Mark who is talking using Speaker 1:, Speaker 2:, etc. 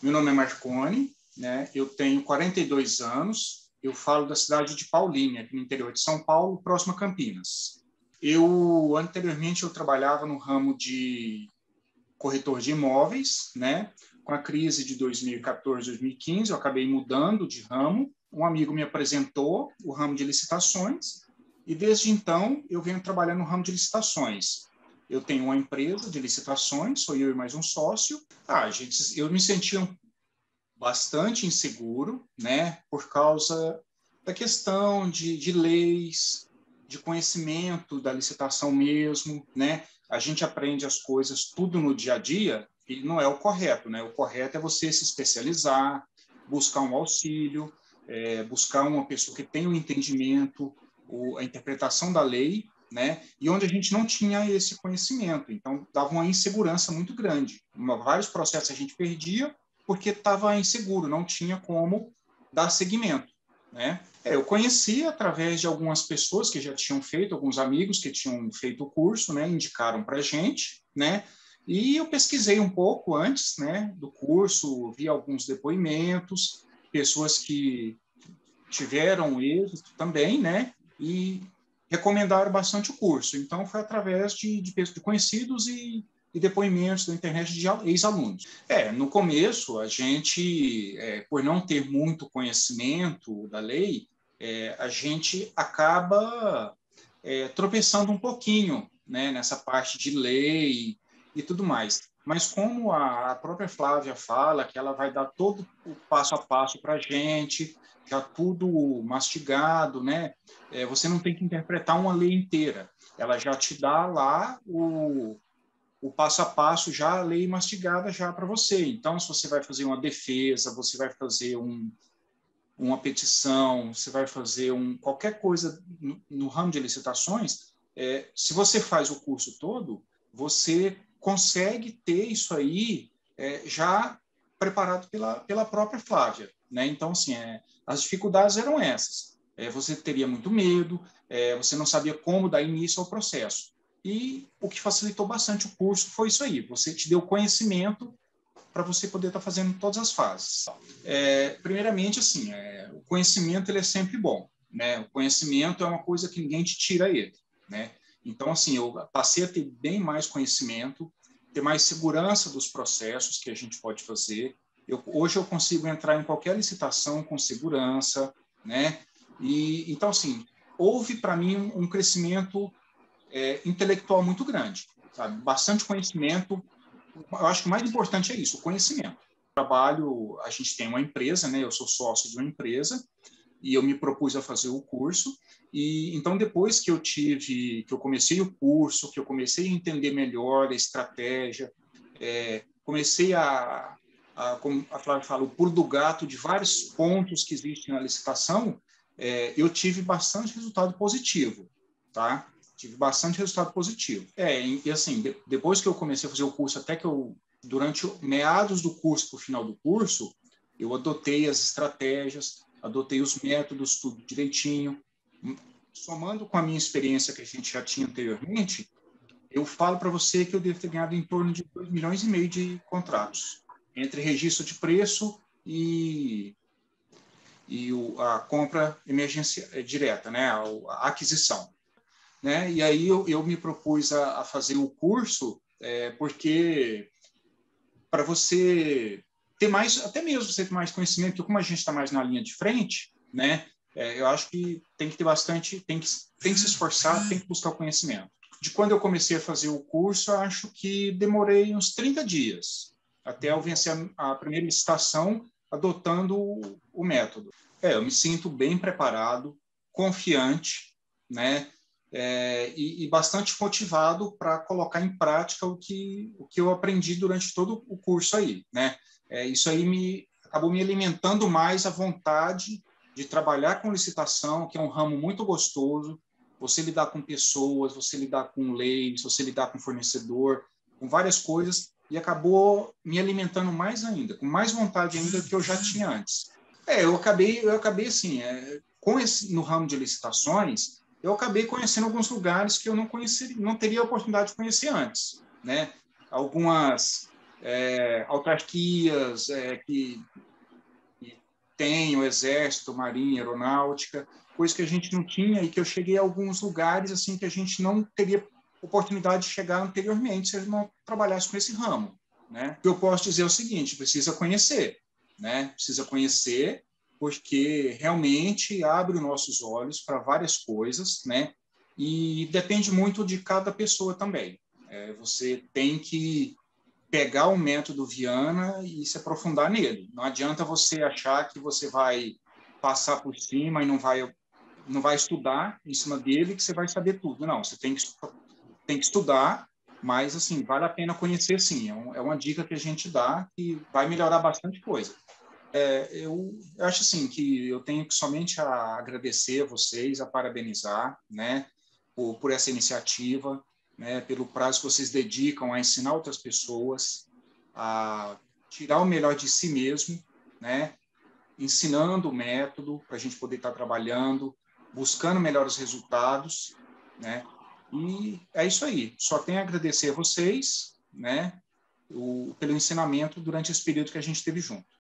Speaker 1: Meu nome é Marconi, né? Eu tenho 42 anos, eu falo da cidade de Paulínia, aqui no interior de São Paulo, próximo a Campinas. Anteriormente, eu trabalhava no ramo de corretor de imóveis, né? Com a crise de 2014, 2015, eu acabei mudando de ramo. Um amigo me apresentou o ramo de licitações e, desde então, eu venho trabalhando no ramo de licitações. Eu tenho uma empresa de licitações, sou eu e mais um sócio. Eu me sentia bastante inseguro, né, por causa da questão de leis, de conhecimento da licitação mesmo, né? A gente aprende as coisas tudo no dia a dia e não é o correto, né? O correto é você se especializar, buscar um auxílio, buscar uma pessoa que tenha o entendimento, a interpretação da lei, né? E onde a gente não tinha esse conhecimento, então dava uma insegurança muito grande. Vários processos a gente perdia porque estava inseguro, não tinha como dar seguimento, né? Eu conheci através de algumas pessoas que já tinham feito, alguns amigos que tinham feito o curso, né? Indicaram para a gente, né? E eu pesquisei um pouco antes, né, do curso, vi alguns depoimentos, pessoas que tiveram êxito também, né? E recomendaram bastante o curso. Então, foi através de conhecidos e depoimentos da internet de ex-alunos. No começo, a gente, por não ter muito conhecimento da lei, a gente acaba tropeçando um pouquinho, né, nessa parte de lei e tudo mais. Mas como a própria Flávia fala, que ela vai dar todo o passo a passo para a gente, já tudo mastigado, né? Você não tem que interpretar uma lei inteira. Ela já te dá lá o passo a passo, já a lei mastigada já para você. Então, se você vai fazer uma defesa, você vai fazer uma petição, você vai fazer qualquer coisa no ramo de licitações, se você faz o curso todo, você consegue ter isso aí já preparado pela própria Flávia, né? Então, assim, as dificuldades eram essas. Você teria muito medo, você não sabia como dar início ao processo. E o que facilitou bastante o curso foi isso aí. Você te deu conhecimento para você poder estar fazendo todas as fases. Primeiramente, assim, o conhecimento ele é sempre bom, né? O conhecimento é uma coisa que ninguém te tira ele, né? Então, assim, eu passei a ter bem mais conhecimento, ter mais segurança dos processos que a gente pode fazer. Hoje eu consigo entrar em qualquer licitação com segurança, né? E então, assim, houve para mim um crescimento intelectual muito grande, sabe? Bastante conhecimento. Eu acho que o mais importante é isso, o conhecimento. A gente tem uma empresa, né? Eu sou sócio de uma empresa e eu me propus a fazer o curso. E então depois que eu comecei o curso, que eu comecei a entender melhor a estratégia, comecei como a Flávia fala, o pulo do gato de vários pontos que existem na licitação, eu tive bastante resultado positivo, tá? Tive bastante resultado positivo. E assim, depois que eu comecei a fazer o curso, até que durante meados do curso para o final do curso, eu adotei as estratégias, adotei os métodos, tudo direitinho. Somando com a minha experiência que a gente já tinha anteriormente, eu falo para você que eu devo ter ganhado em torno de 2,5 milhões de contratos, entre registro de preço e a compra emergência direta, né, a aquisição. Né? E aí eu me propus a fazer o curso porque para você ter mais, até mesmo você ter mais conhecimento, porque como a gente está mais na linha de frente, né? Eu acho que tem que ter bastante, tem que se esforçar, tem que buscar o conhecimento. De quando eu comecei a fazer o curso, eu acho que demorei uns 30 dias até eu vencer a primeira licitação adotando o método. Eu me sinto bem preparado, confiante, né? E bastante motivado para colocar em prática o que eu aprendi durante todo o curso aí, né? Isso aí acabou me alimentando mais a vontade de trabalhar com licitação, que é um ramo muito gostoso. Você lidar com pessoas, você lidar com leis, você lidar com fornecedor, com várias coisas, e acabou me alimentando mais ainda, com mais vontade ainda do que eu já tinha antes. Eu acabei assim, no ramo de licitações, eu acabei conhecendo alguns lugares que eu não teria a oportunidade de conhecer antes, né? autarquias que tem o Exército, Marinha, Aeronáutica, coisa que a gente não tinha e que eu cheguei a alguns lugares assim que a gente não teria oportunidade de chegar anteriormente se a gente não trabalhasse com esse ramo, né? O que eu posso dizer é o seguinte, precisa conhecer, né? Precisa conhecer, porque realmente abre os nossos olhos para várias coisas, né? E depende muito de cada pessoa também. Você tem que pegar o método Viana e se aprofundar nele. Não adianta você achar que você vai passar por cima e não vai estudar em cima dele que você vai saber tudo. Não, você tem que estudar, mas assim vale a pena conhecer sim. É uma dica que a gente dá que vai melhorar bastante coisa. Eu acho assim que eu tenho que somente a agradecer a vocês, a parabenizar, né, por essa iniciativa, né, pelo prazo que vocês dedicam a ensinar outras pessoas a tirar o melhor de si mesmo, né, ensinando o método para a gente poder estar trabalhando, buscando melhores resultados, né, e é isso aí. Só tenho a agradecer a vocês, né, pelo ensinamento durante esse período que a gente esteve junto.